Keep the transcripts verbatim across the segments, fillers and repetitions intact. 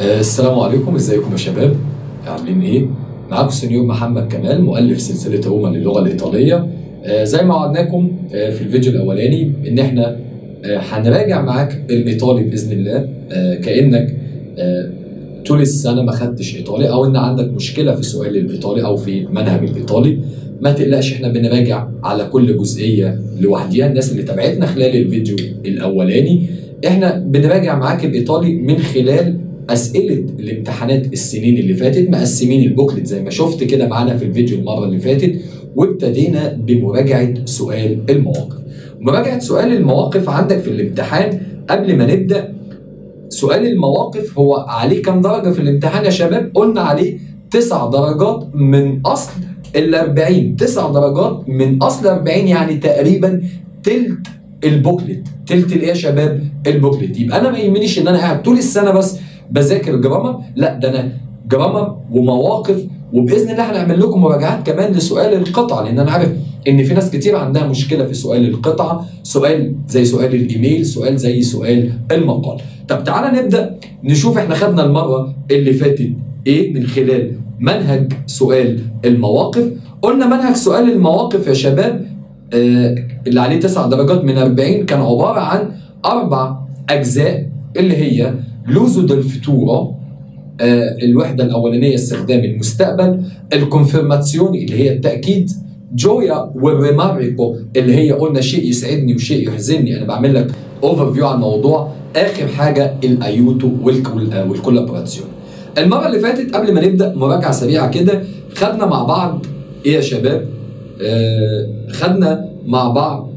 السلام عليكم، ازيكم يا شباب؟ عاملين ايه؟ معاكم سنيور محمد كمال، مؤلف سلسله روما للغه الايطاليه. آه زي ما وعدناكم آه في الفيديو الاولاني ان احنا آه هنراجع معاك الايطالي باذن الله. آه كانك آه طول السنه ما خدتش ايطالي، او ان عندك مشكله في سؤال الايطالي او في منهج الايطالي. ما تقلقش، احنا بنراجع على كل جزئيه لوحديها. الناس اللي تابعتنا خلال الفيديو الاولاني، احنا بنراجع معاك الايطالي من خلال اسئله الامتحانات السنين اللي فاتت، مقسمين البوكلت زي ما شفت كده معانا في الفيديو المره اللي فاتت، وابتدينا بمراجعه سؤال المواقف. مراجعه سؤال المواقف عندك في الامتحان. قبل ما نبدا، سؤال المواقف هو عليه كام درجه في الامتحان يا شباب؟ قلنا عليه تسع درجات من اصل ال أربعين، تسع درجات من اصل أربعين، يعني تقريبا تلت البوكلت. تلت الايه يا شباب؟ البوكلت. يبقى انا ما يهمنيش ان انا قاعد طول السنه بس بذاكر جرامر، لا، ده انا جرامر ومواقف، وباذن الله هنعمل لكم مراجعات كمان لسؤال القطعه، لان انا عارف ان في ناس كتير عندها مشكله في سؤال القطعه، سؤال زي سؤال الايميل، سؤال زي سؤال المقال. طب تعالى نبدا نشوف احنا خدنا المره اللي فاتت ايه من خلال منهج سؤال المواقف. قلنا منهج سؤال المواقف يا شباب آه اللي عليه تسع درجات من أربعين كان عباره عن اربع اجزاء، اللي هي لوزو دل فيتورو، آه الوحده الاولانيه استخدام المستقبل، الكونفيرماتسيوني اللي هي التاكيد، جويا والريماريكو اللي هي قلنا شيء يسعدني وشيء يحزنني، انا بعمل لك اوفر فيو على الموضوع، اخر حاجه الايوتو والكولابوراسيون. المره اللي فاتت قبل ما نبدا مراجعه سريعه كده، خدنا مع بعض ايه يا شباب؟ آه خدنا مع بعض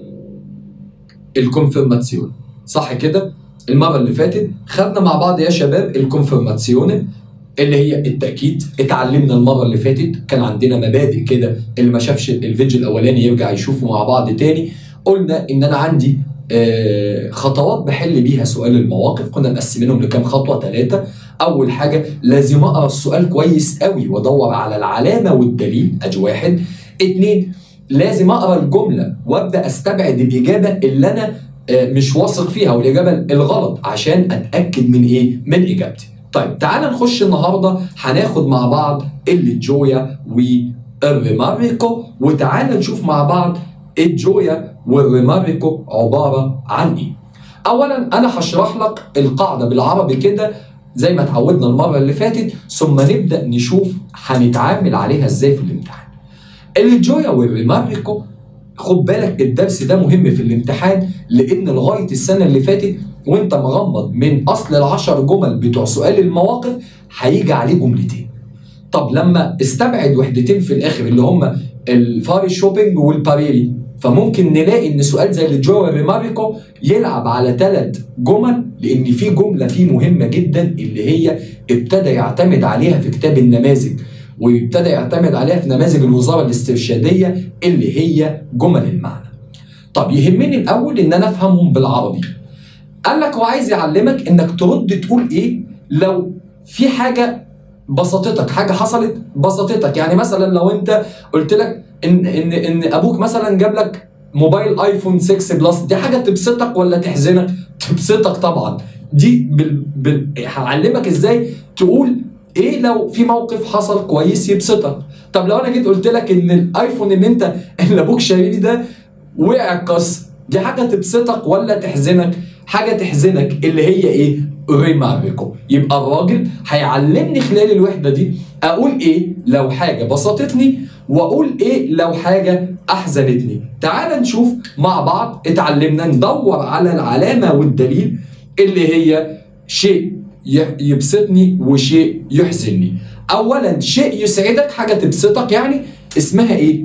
الكونفيرماتسيون، صح كده؟ المره اللي فاتت خدنا مع بعض يا شباب الكونفيرماتسيون اللي هي التاكيد. اتعلمنا المره اللي فاتت، كان عندنا مبادئ كده، اللي ما شافش الفيديو الاولاني يرجع يشوفه مع بعض تاني. قلنا ان انا عندي آه خطوات بحل بيها سؤال المواقف، كنا مقسمينهم لكام خطوه؟ ثلاثه. اول حاجه لازم اقرا السؤال كويس قوي وادور على العلامه والدليل، ادي واحد. اتنين، لازم اقرا الجمله وابدا استبعد الاجابه اللي انا مش واثق فيها والاجابه الغلط عشان اتاكد من ايه؟ من اجابتي. طيب تعالى نخش النهارده هناخد مع بعض الجويا والريماريكو، وتعالى نشوف مع بعض الجويا والريماريكو عباره عن ايه. اولا انا هشرح لك القاعده بالعربي كده زي ما اتعودنا المره اللي فاتت، ثم نبدا نشوف هنتعامل عليها ازاي في الامتحان. الجويا والريماريكو، خد بالك الدرس ده مهم في الامتحان، لان لغايه السنه اللي فاتت وانت مغمض من اصل العشر جمل بتوع سؤال المواقف هيجي عليه جملتين. طب لما استبعد وحدتين في الاخر اللي هم الفاري شوبينج والباريري، فممكن نلاقي ان سؤال زي الجويا والريماريكو يلعب على ثلاث جمل، لان في جمله فيه مهمه جدا اللي هي ابتدى يعتمد عليها في كتاب النماذج، ويبتدى يعتمد عليها في نماذج الوزاره الاسترشاديه اللي هي جمل المعنى. طب يهمني الاول ان انا افهمهم بالعربي. قال لك هو عايز يعلمك انك ترد تقول ايه لو في حاجه بسطتك، حاجه حصلت بسطتك. يعني مثلا لو انت قلت لك ان ان ان ابوك مثلا جاب لك موبايل ايفون ستة بلس، دي حاجه تبسطك ولا تحزنك؟ تبسطك طبعا. دي بال... بال... هعلمك ازاي تقول ايه لو في موقف حصل كويس يبسطك. طب لو انا جيت قلت لك ان الايفون اللي انت اللي ابوك شاريه ده وقع اتكسر، دي حاجه تبسطك ولا تحزنك؟ حاجه تحزنك، اللي هي ايه؟ ريماريكو. يبقى الراجل هيعلمني خلال الوحده دي اقول ايه لو حاجه بسطتني، واقول ايه لو حاجه احزنتني. تعال نشوف مع بعض. اتعلمنا ندور على العلامه والدليل اللي هي شيء يبسطني وشيء يحزنني. اولا شيء يسعدك، حاجه تبسطك، يعني اسمها ايه؟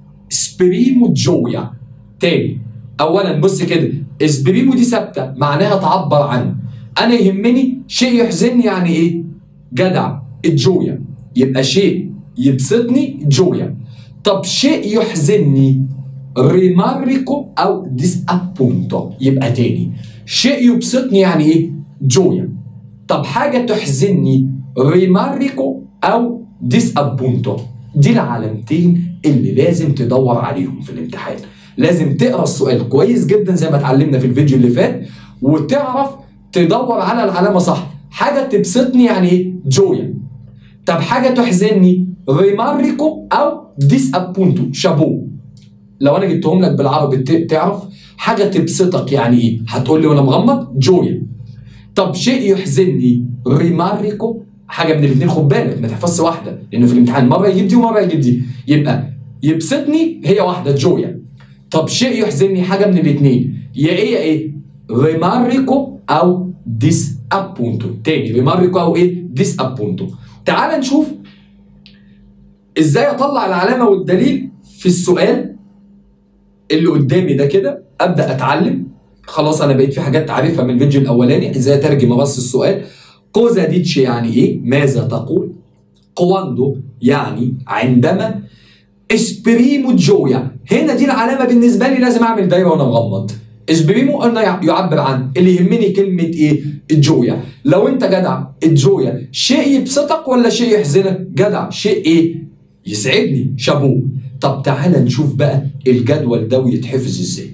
اسبريمو جويا. تاني، اولا بص كده، اسبريمو دي ثابته معناها تعبر عن. انا يهمني شيء يحزنني يعني ايه؟ جدع، الجويا. يبقى شيء يبسطني جويا. طب شيء يحزنني ريماريكو او ديس ابونتو. يبقى تاني، شيء يبسطني يعني ايه؟ جويا. طب حاجه تحزني ريماريكو او ديس ابونتو. دي العلامتين اللي لازم تدور عليهم في الامتحان. لازم تقرا السؤال كويس جدا زي ما اتعلمنا في الفيديو اللي فات، وتعرف تدور على العلامه صح. حاجه تبسطني يعني ايه؟ جويا. طب حاجه تحزنني ريماريكو او ديس ابونتو شابو. لو انا جبتهم لك بالعربي تعرف حاجه تبسطك يعني ايه؟ هتقول لي وانا مغمض جويا. طب شيء يحزنني ريماريكو، حاجه من الاثنين، خد بالك ما تحفظش واحده لانه في الامتحان مره يجيب دي ومره يجيب دي. يبقى يبسطني هي واحده جويا. طب شيء يحزنني حاجه من الاثنين، يا ايه يا ايه؟ ريماريكو او ديس ابونتو. تاني ريماريكو او ايه؟ ديس ابونتو. تعال نشوف ازاي اطلع العلامه والدليل في السؤال اللي قدامي ده كده. ابدا اتعلم، خلاص انا بقيت في حاجات عارفها من الفيديو الاولاني، ازاي اترجم بس السؤال. كوزا ديتش يعني ايه؟ ماذا تقول؟ كواندو يعني عندما. اسبريمو جويا، هنا دي العلامه بالنسبه لي لازم اعمل دايره وانا مغمض. اسبريمو قلنا يعبر عن، اللي يهمني كلمه ايه؟ الجويا. لو انت جدع الجويا شيء يبسطك ولا شيء يحزنك؟ جدع شيء ايه؟ يسعدني شابو. طب تعالى نشوف بقى الجدول ده ويتحفظ ازاي.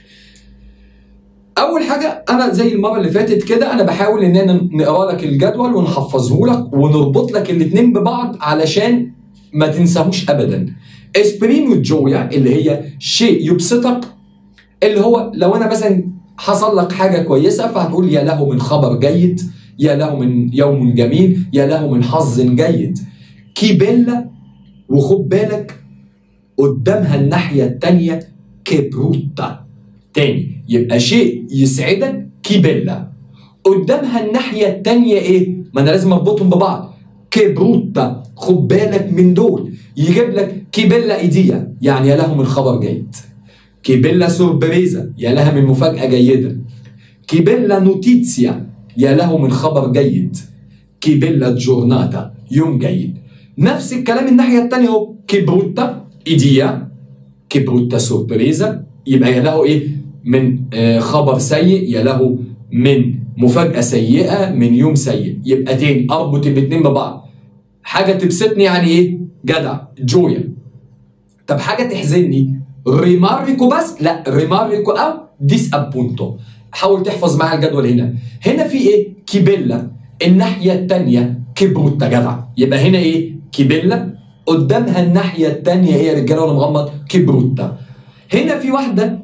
اول حاجه انا زي المره اللي فاتت كده انا بحاول ان انا نقرا لك الجدول ونحفظه لك ونربط لك الاثنين ببعض علشان ما تنساهوش ابدا. اسبريمو جويا اللي هي شيء يبسطك، اللي هو لو انا مثلا حصل لك حاجه كويسه فهتقول يا له من خبر جيد، يا له من يوم جميل، يا له من حظ جيد. كيبيلا، وخد بالك قدامها الناحيه الثانيه كبروتا. تاني يبقى شيء يسعدك كيبيلا، قدامها الناحيه الثانيه ايه؟ ما انا لازم اربطهم ببعض. كبروتا، خد بالك من دول. يجيب لك كيبيلا ايديا يعني يا له من خبر جيد. كيبيلا سوربريزا يا لها من مفاجاه جيده. كيبيلا نوتيتسيا يا له من خبر جيد. كيبيلا جورناتا يوم جيد. نفس الكلام الناحيه الثانيه اهو. كبروتا ايديا، كبروتا سوربريزا يبقى يا له ايه؟ من آه خبر سيء، يا له من مفاجاه سيئه، من يوم سيء. يبقى تاني اربط الاثنين ببعض. حاجه تبسطني يعني ايه؟ جدع جويا. طب حاجه تحزني ريماريكو بس؟ لا، ريماريكو او ديس ابونتو. حاول تحفظ معايا الجدول هنا. هنا في ايه؟ كيبيلا، الناحيه الثانيه كبروتا جدع. يبقى هنا ايه؟ كيبيلا، قدامها الناحيه الثانيه ايه يا رجاله وانا مغمض؟ كبروتا. هنا في واحده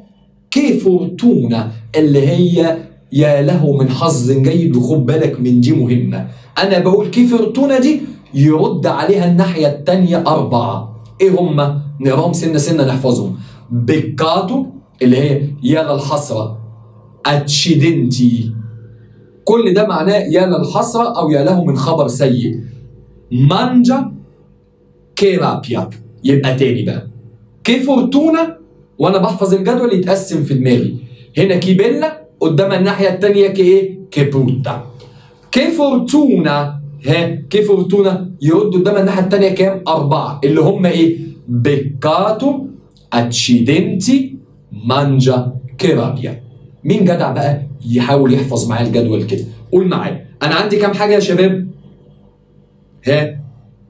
كيفورتونا اللي هي يا له من حظ جيد، وخد بالك من دي مهمه. انا بقول كيفورتونا دي يرد عليها الناحيه الثانيه اربعه. ايه هم؟ نقراهم سنه سنه نحفظهم. بيكاتو اللي هي يا للحسره، اتشيدنتي كل ده معناه يا للحسره او يا له من خبر سيء. مانجا كيرابيا. يبقى تاني بقى كيفورتونا، وانا بحفظ الجدول يتقسم في دماغي. هنا كيبيلا قدام الناحيه الثانيه كايه؟ كبروتا. كيفورتونا، ها كيفورتونا يرد قدام الناحيه الثانيه كام؟ اربعه اللي هم ايه؟ بيكاتو، اتشيدنتي، مانجا كيرابيا. مين جدع بقى يحاول يحفظ معايا الجدول كده؟ قول معايا انا عندي كام حاجه يا شباب؟ ها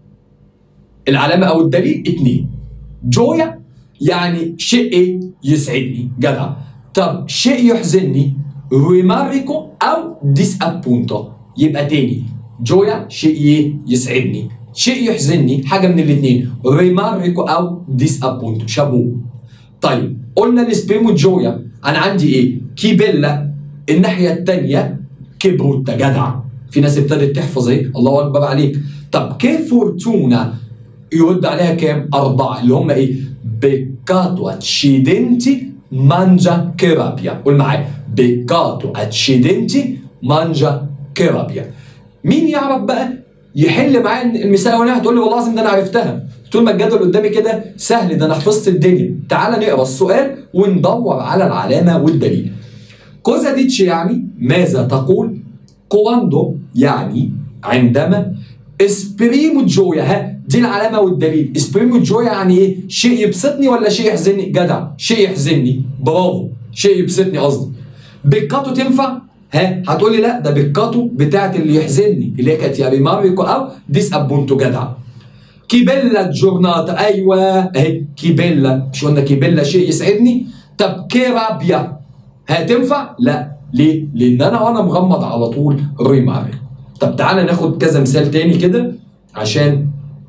العلامه او الدليل اتنين. جويا يعني شيء ايه؟ يسعدني جدع. طب شيء يحزنني ريماريكو او ديس ابونتو. يبقى تاني جويا شيء ايه؟ يسعدني. شيء يحزنني حاجه من الاثنين، ريماريكو او ديس ابونتو شابو. طيب قلنا الاسبريمو جويا انا عندي ايه؟ كيبيلا الناحيه الثانيه كبروتا جدع. في ناس ابتدت تحفظ ايه؟ الله اكبر عليك. طب كيفورتونا يرد عليها كام؟ اربعه اللي هم ايه؟ بيكاتو اتشيدنتي مانجا كيرابيا. قول معايا بيكاتو اتشيدنتي مانجا كيرابيا. مين يعرف بقى يحل معايا المثال الاولاني؟ هتقول لي والله العظيم ده انا عرفتها. طول ما الجدول قدامي كده سهل، ده انا حفظت الدنيا. تعال نقرا السؤال وندور على العلامه والدليل. كوزا ديتش يعني ماذا تقول؟ كواندو يعني عندما. اسبريمو جويا، ها دي العلامه والدليل. اسبريمو جويا يعني ايه؟ شيء يبسطني ولا شيء يحزنني؟ جدع شيء يحزنني، برافو شيء يبسطني قصدي. بيكاتو تنفع؟ ها هتقول لي لا ده بيكاتو بتاعت اللي يحزنني اللي هي كانت يا ريماريكو او ديس ابونتو جدع. كيبيلا جورناتا، ايوه اهي كيبيلا، مش قلنا كيبيلا شيء يسعدني؟ طب كيرابيا هتنفع؟ لا، ليه؟ لان انا وانا مغمض على طول ريماريكو. طب تعالى ناخد كذا مثال تاني كده عشان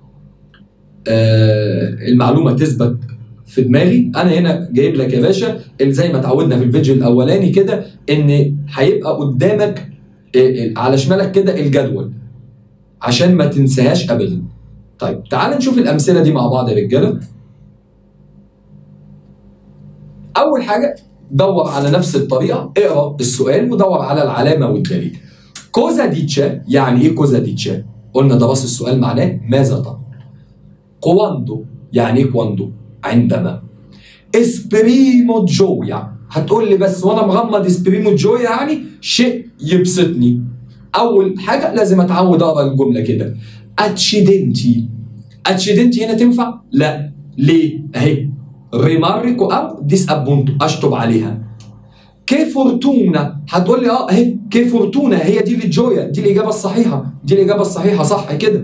آه المعلومه تثبت في دماغي. انا هنا جايب لك يا باشا اللي زي ما اتعودنا في الفيديو الاولاني كده، ان هيبقى قدامك آه على شمالك كده الجدول عشان ما تنساهاش ابدا. طيب تعال نشوف الامثله دي مع بعض يا رجاله. اول حاجه دور على نفس الطريقه، اقرا السؤال ودور على العلامه والدليل. كوزا ديتشا، يعني ايه كوزا ديتشا؟ قلنا ده بس السؤال معناه ماذا تقول. كواندو، يعني ايه كواندو؟ عندما. اسبريمو جويا، هتقول لي بس وانا مغمض اسبريمو جويا يعني شيء يبسطني. اول حاجه لازم اتعود اقرا الجمله كده. اتشيدنتي، اتشيدنتي هنا تنفع؟ لا. ليه؟ اهي ريماركو او ديس ابونتو، اشطب عليها. كي فورتونا، هتقول لي اه اهي كي فورتونا هي دي اللي جويا، دي الاجابه الصحيحه، دي الاجابه الصحيحه صح كده.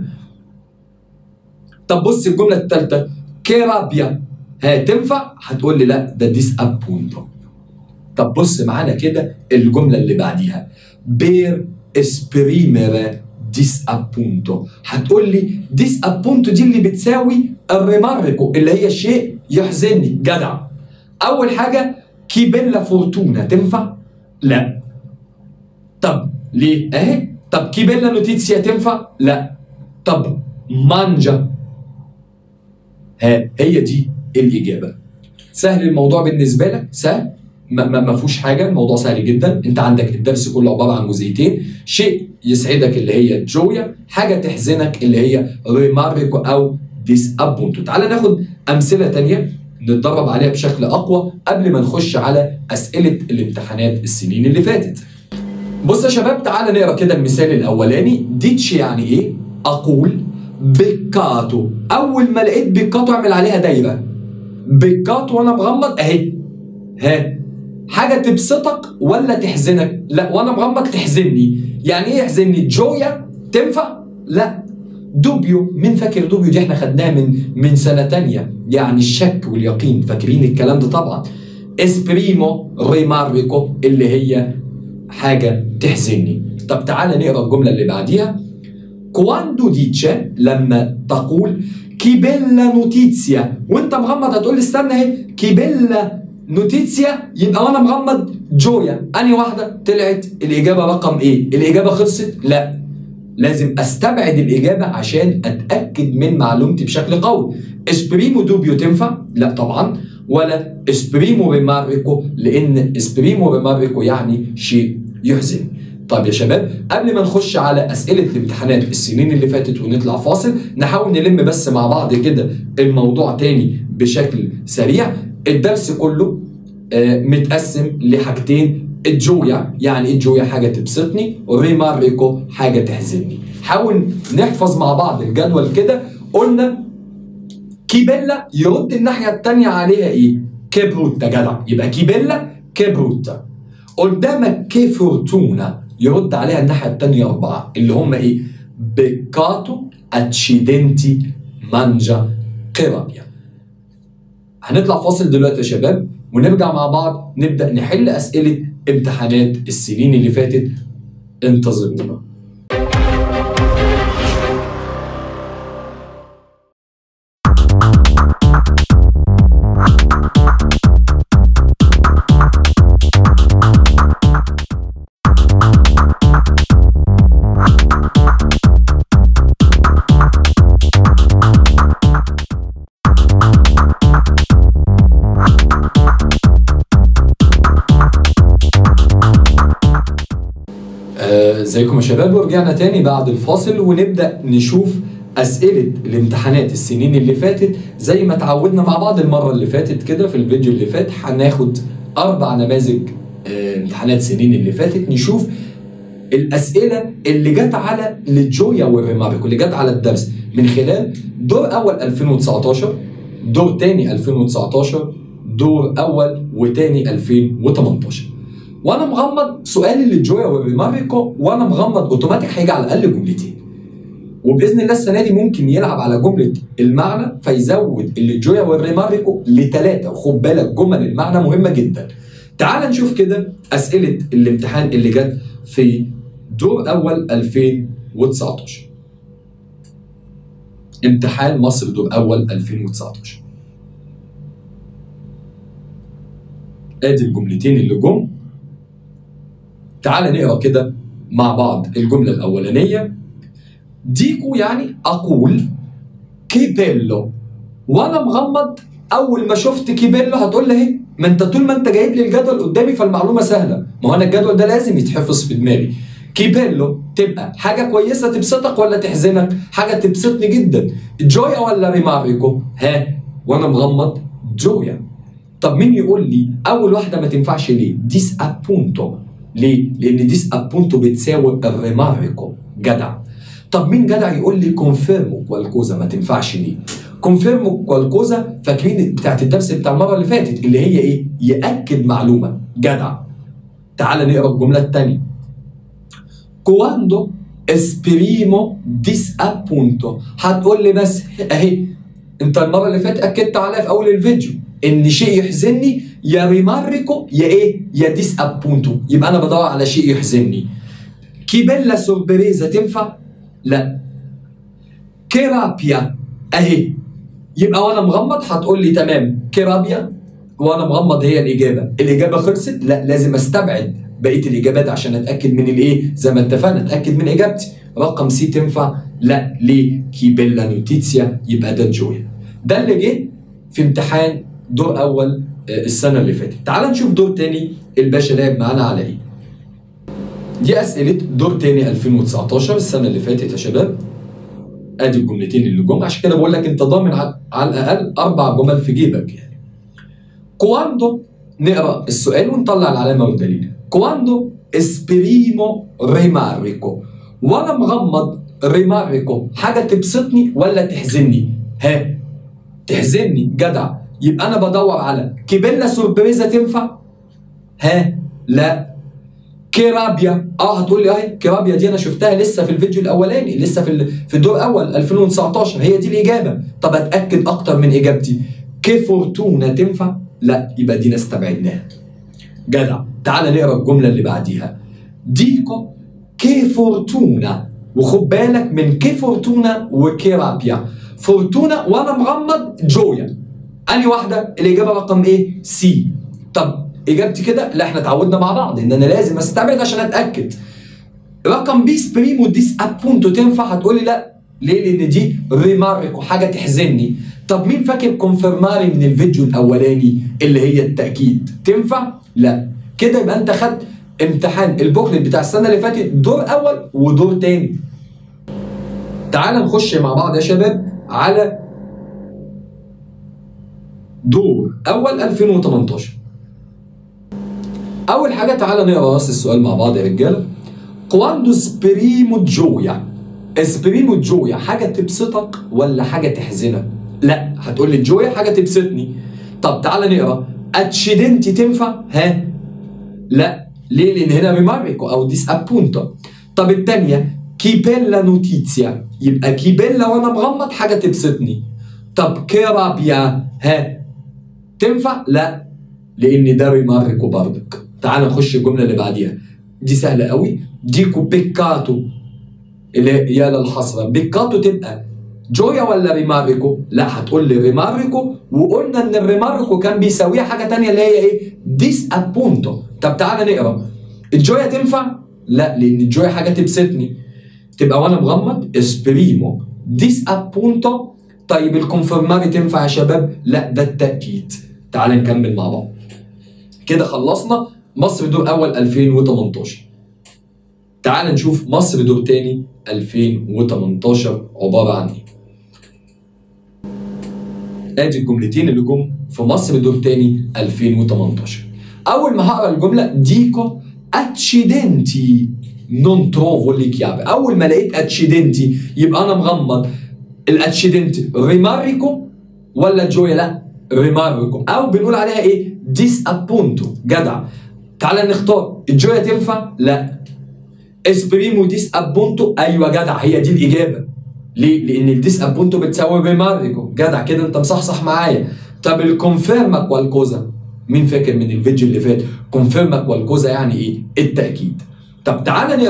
طب بص الجمله الثالثه كي رابيا، ها تنفع؟ هتقول لي لا ده ديس ابونتو. طب بص معانا كده الجمله اللي بعديها بير اسبريمير ديس ابونتو، هتقول لي ديس ابونتو دي اللي بتساوي الريماركو اللي هي شيء يحزنني. جدع. اول حاجه كي بيلا فورتونا تنفع؟ لا. طب ليه؟ اهي. طب كي بيلا نوتيتسيا تنفع؟ لا. طب مانجا، ها هي دي الاجابه. سهل الموضوع بالنسبه لك؟ سهل، ما, ما فيهوش حاجه، الموضوع سهل جدا. انت عندك الدرس كله عباره عن جزئيتين، شيء يسعدك اللي هي جويا، حاجه تحزنك اللي هي ريماركو او ديس ابونتو. تعال ناخد امثله ثانيه نتدرب عليها بشكل اقوى قبل ما نخش على اسئله الامتحانات السنين اللي فاتت. بص يا شباب تعال نقرا كده المثال الاولاني. ديتش يعني ايه؟ اقول. بيكاتو، اول ما لقيت بيكاتو اعمل عليها دايره. بيكاتو وانا مغمض اهي. ها حاجه تبسطك ولا تحزنك؟ لا وانا مغمض تحزنني. يعني ايه يحزنني؟ جويا تنفع؟ لا. دوبيو، مين فاكر دوبيو دي؟ احنا خدناها من من سنه تانية، يعني الشك واليقين، فاكرين الكلام ده طبعا. اسبريمو ريماركو اللي هي حاجه تحزنني. طب تعالى نقرا الجمله اللي بعديها. كواندو ديتشا، لما تقول كي بيلا نوتيتسيا وانت مغمض هتقول لي استنى اهي كي بيلا نوتيتسيا، يبقى وانا مغمض جويا. انهي واحده طلعت الاجابه رقم ايه؟ الاجابه خلصت؟ لا، لازم استبعد الاجابه عشان اتاكد من معلومتي بشكل قوي. اسبريمو دوبيو تنفع؟ لا طبعا. ولا اسبريمو ريماركو، لان اسبريمو ريماركو يعني شيء يحزن. طيب يا شباب قبل ما نخش على اسئله الامتحانات السنين اللي فاتت ونطلع فاصل، نحاول نلم بس مع بعض كده الموضوع تاني بشكل سريع. الدرس كله آه متقسم لحاجتين. الجويا، يعني ايه الجويا؟ حاجه تبسطني. ريماركو حاجه تحزنني. حاول نحفظ مع بعض الجدول كده. قلنا كيبيلا يرد الناحيه الثانيه عليها ايه؟ كبروتا. جدع، يبقى كيبيلا كبروتا. قدامك كيفورتونا يرد عليها الناحيه الثانيه اربعه اللي هم ايه؟ بيكاتو اتشيدنتي مانجا كرابيا. هنطلع فاصل دلوقتي يا شباب ونرجع مع بعض نبدا نحل اسئله امتحانات السنين اللي فاتت. انتظرونا. ازيكم يا شباب؟ ورجعنا تاني بعد الفاصل ونبدأ نشوف أسئلة الامتحانات السنين اللي فاتت زي ما اتعودنا مع بعض المرة اللي فاتت كده. في الفيديو اللي فات هناخد أربع نماذج اه امتحانات سنين اللي فاتت، نشوف الأسئلة اللي جت على الجويا والريماركو اللي جت على الدرس من خلال دور أول ألفين وتسعتاشر، دور تاني ألفين وتسعتاشر، دور أول وتاني ألفين وتمنتاشر. وانا مغمض سؤال للجويا والريماركو وانا مغمض اوتوماتيك هيجي على الاقل جملتين، وباذن الله السنه دي ممكن يلعب على جمله المعنى فيزود الجويا والريماركو لثلاثه. وخد بالك جمل المعنى مهمه جدا. تعال نشوف كده اسئله الامتحان اللي جت في دور اول ألفين وتسعتاشر. امتحان مصر دور اول ألفين وتسعتاشر. ادي الجملتين اللي جم. تعال نقرا كده مع بعض الجمله الاولانيه. ديكو يعني اقول كيبيلو وانا مغمض. اول ما شفت كيبيلو هتقول لي اهي، ما انت طول ما انت جايب لي الجدول قدامي فالمعلومه سهله، ما هو انا الجدول ده لازم يتحفظ في دماغي. كيبيلو تبقى حاجه كويسه تبسطك ولا تحزنك؟ حاجه تبسطني جدا. جويا ولا ريماريكو؟ ها وانا مغمض جويا. طب مين يقول لي اول واحده ما تنفعش ليه؟ ديس ابونتو. ليه؟ لان ديس ابونتو بتساوي الريماريكو. جدع. طب مين جدع يقول لي كونفيرمو كوالكوزا ما تنفعش ليه؟ كونفيرمو كوالكوزا فاكرين بتاعت الدرس بتاع المره اللي فاتت اللي هي ايه؟ ياكد معلومه. جدع. تعال نقرا الجمله الثانيه. كواندو اسبريمو ديس ابونتو. هتقول لي بس اهي انت المره اللي فاتت اكدت عليها في اول الفيديو ان شيء يحزنني يا ريماريكو يا ايه؟ يا ديس ابونتو. يبقى انا بدور على شيء يحزنني. كيبيلا سوربريزا تنفع؟ لا. كيرابيا اهي. يبقى وانا مغمض هتقول لي تمام كيرابيا وانا مغمض هي الاجابه. الاجابه خلصت؟ لا، لازم استبعد بقيه الاجابات عشان اتاكد من الايه؟ زي ما اتفقنا اتاكد من اجابتي. رقم سي تنفع؟ لا. ليه؟ كيبيلا نوتيتسيا. يبقى ده جويا. ده اللي جه في امتحان دور اول السنه اللي فاتت. تعال نشوف دور تاني الباشا لعب معانا على ايه. دي اسئله دور تاني ألفين وتسعتاشر السنه اللي فاتت يا شباب. ادي الجملتين اللي جم، عشان كده بقول لك انت ضامن على الاقل اربع جمل في جيبك يعني. كواندو نقرا السؤال ونطلع العلامه والدليل. كواندو اسبريمو ريماريكو وانا مغمض ريماريكو حاجه تبسطني ولا تحزني؟ ها تحزنني. جدع. يبقى انا بدور على كيبيلا سوربريزا تنفع؟ ها لا. كيرابيا اه هتقول لي اهي كيرابيا دي انا شفتها لسه في الفيديو الاولاني لسه في في الدور الاول ألفين وتسعتاشر هي دي الاجابه. طب اتاكد اكتر من اجابتي. كيفورتونا تنفع؟ لا. يبقى دي استبعدناها. جدع. تعال نقرا الجمله اللي بعديها. ديكو كيفورتونا وخد بالك من كيفورتونا وكيرابيا. فورتونا وانا مغمض جويا. انهي واحده؟ الاجابه رقم ايه؟ سي. طب اجابتي كده؟ لا احنا اتعودنا مع بعض ان انا لازم استبعد عشان اتاكد. رقم بي سبريمو ديس ابونتو تنفع؟ هتقولي لا. ليه؟ لان دي ريماريكو حاجه تحزني. طب مين فاكر كونفيرماري من الفيديو الاولاني اللي هي التاكيد؟ تنفع؟ لا. كده يبقى انت خدت امتحان البوكلت بتاع السنه اللي فاتت دور اول ودور تاني. تعال نخش مع بعض يا شباب على دور اول ألفين وتمنتاشر. اول حاجه تعال نقرا راس السؤال مع بعض يا رجاله. كواندو سبريمو جويا. اسبريمو جويا حاجه تبسطك ولا حاجه تحزنك؟ لا. هتقول لي جويا حاجه تبسطني. طب تعال نقرا. اتشيدنتي تنفع؟ ها لا. ليه؟ لان هنا ريماريكو او ديس ابونتو. طب الثانيه كيبيلا نوتيتسيا. يبقى كيبيلا وانا مغمض حاجه تبسطني. طب كيرابيا ها تنفع؟ لا. لان ده ريماريكو بردك. تعال نخش الجمله اللي بعديها. دي سهله قوي. ديكو بيكاتو اللي يا للحسره. بيكاتو تبقى جويا ولا ريماريكو؟ لا. هتقول لي ريماريكو وقلنا ان الريماريكو كان بيساويها حاجه ثانيه اللي هي ايه؟ ديس ابونتو. طب تعال نقرا. الجويا تنفع؟ لا. لان الجويا حاجه تبسطني. تبقى وانا مغمض اسبريمو ديس ابونتو. طيب الكونفيرماري تنفع يا شباب؟ لا ده التاكيد. تعال نكمل مع بعض. كده خلصنا مصر دور اول ألفين وتمنتاشر. تعال نشوف مصر دور تاني ألفين وتمنتاشر عباره عن ايه. ادي الجملتين اللي جم في مصر دور تاني ألفين وتمنتاشر. اول ما هقرا الجمله ديكو اتشيدنتي نون تروفو لي كيافي. اول ما لقيت اتشيدنتي يبقى انا مغمض. الاتشيدنتي ريماريكو ولا جويا؟ لا ريماريكو او بنقول عليها ايه؟ ديس ابونتو. جدع. تعالى نختار. الجويا تنفع؟ لا. اسبريمو ديس ابونتو. ايوه جدع هي دي الاجابه. ليه؟ لان الديس ابونتو بتساوي ريماريكو. جدع كده انت مصحصح معايا. طب الكونفيرما كوالكوزا مين فاكر من الفيديو اللي فات؟ كونفيرما كوالكوزا يعني ايه؟ التاكيد. طب تعالى نقرا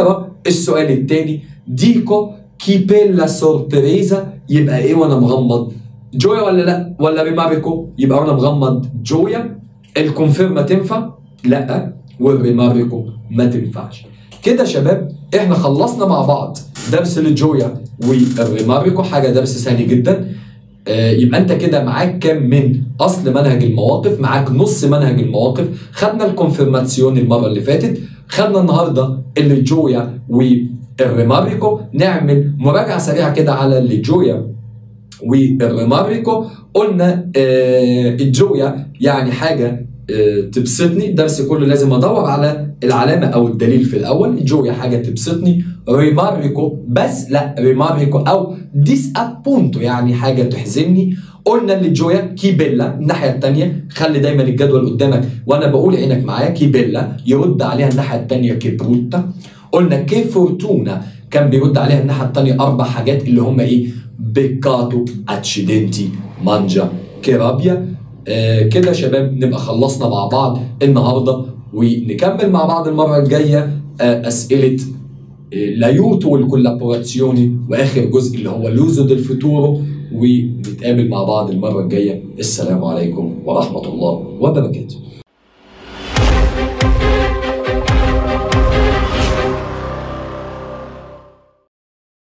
السؤال الثاني ديكو كي بيلا سوربريزا يبقى ايه وانا مغمض؟ جويا ولا لا؟ ولا ريماريكو؟ يبقى وانا مغمض جويا. الكونفيرما تنفع؟ لا. والريماريكو ما تنفعش. كده شباب احنا خلصنا مع بعض درس الجويا والريماريكو، حاجه درس سهل جدا. آه يبقى انت كده معاك كام من اصل منهج المواقف؟ معاك نص منهج المواقف. خدنا الكونفيرماسيون المره اللي فاتت، خدنا النهارده الجويا والريماريكو. نعمل مراجعه سريعه كده على الجويا والريماريكو. قلنا آه الجويا يعني حاجه آه تبسطني، الدرس كله لازم ادور على العلامه او الدليل في الاول. جويا حاجه تبسطني، ريماريكو بس لا، ريماريكو او ديس ابونتو يعني حاجه تحزنني. قلنا اللي جويا كي بيلا الناحيه الثانيه، خلي دايما الجدول قدامك وانا بقول عينك معايا. كي بيلا يرد عليها الناحيه الثانيه كي بروتا. قلنا كي فورتونا كان بيرد عليها الناحيه الثانيه اربع حاجات اللي هم ايه؟ بيكاتو، اتشيدنتي، مانجا، كيرابيا. آه كده شباب نبقى خلصنا مع بعض النهارده، ونكمل مع بعض المره الجايه آه اسئله لايوتو والكولابوراتسيوني واخر جزء اللي هو لوزو ديل فوتورو. ونتقابل مع بعض المره الجايه. السلام عليكم ورحمه الله وبركاته.